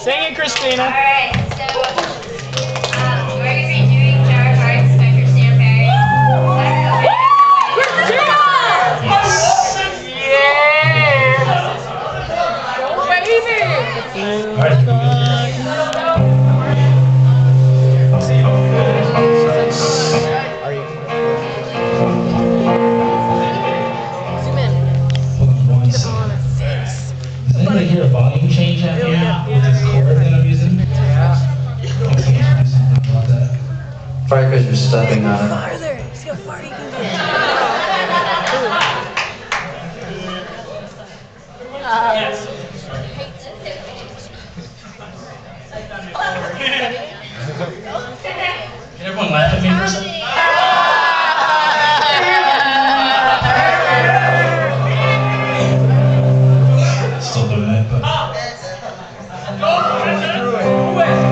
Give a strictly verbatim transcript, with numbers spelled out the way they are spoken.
Sing it, Christina. All right, so um, we're going to be doing Jar Hearts by Christina Perri. Christina! Does anybody hear a volume change out here with this chord that I'm using? Yeah. Can someone do something about that? Probably because you're stepping on it. Farther. See how far you can get. Yes. Can everyone laugh at me for a second? Still doing it, but...